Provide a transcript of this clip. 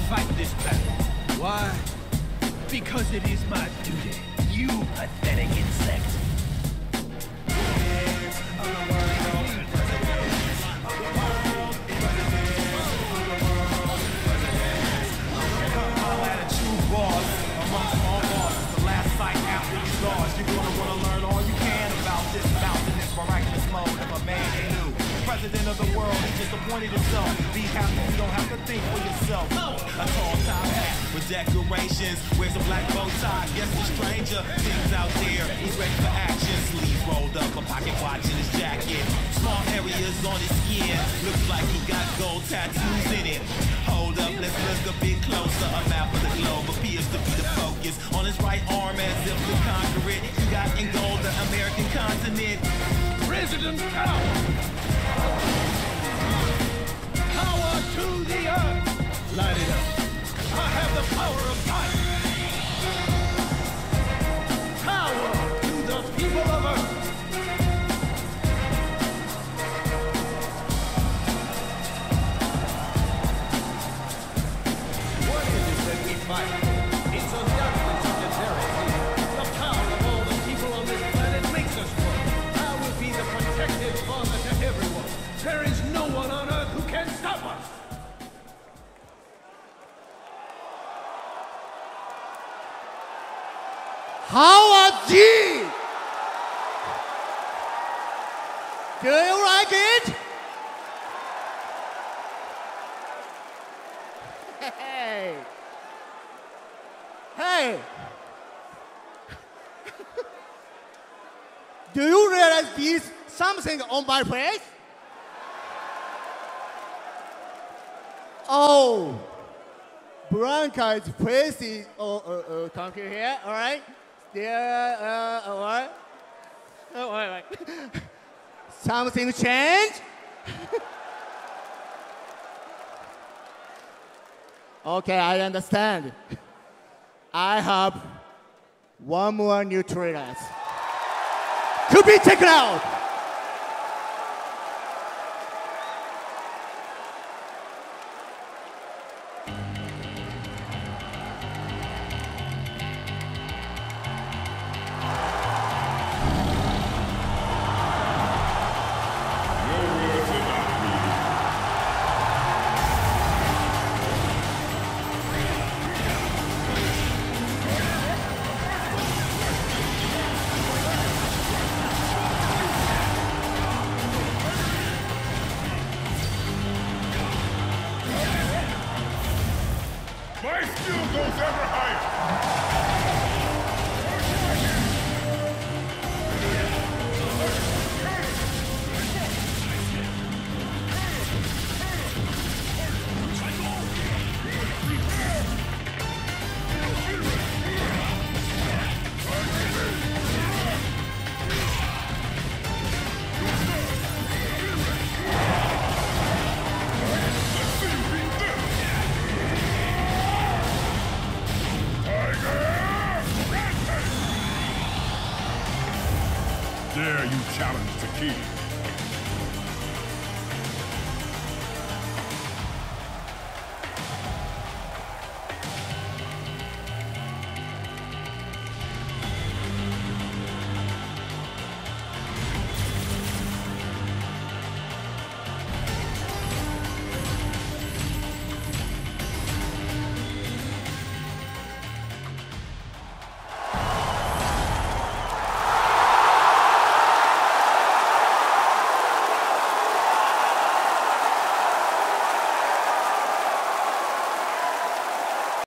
fight this battle. Why? Because it is my duty. You pathetic insect. President of the world, he just appointed himself. Be happy, you don't have to think for yourself. A tall top hat with decorations, wears a black bow tie. Guess the stranger, things out there. He's ready for action. Sleeves rolled up, a pocket watch in his jacket. Small areas on his skin, looks like he got gold tattoos in it. Hold up, let's look a bit closer. A map of the globe appears to be the focus. On his right arm, as if to conquer it, he got in gold the American continent. President Power! Power to the earth! Light it up. I have the power of fire. Power to the people of earth. What is it that we fight? It's undoubtedly solidarity. The power of all the people on this planet makes us one. I will be the protective father to everyone. There is no one on earth who can stop us! Howard G! Do you like it? Hey! Hey! Do you realize there's something on my face? Oh, Branca's face is come here, all right? There, all right. Oh, wait. Something changed? Okay, I understand. I have one more new trailer to be taken out. My skill goes ever higher! Dare you challenge the king?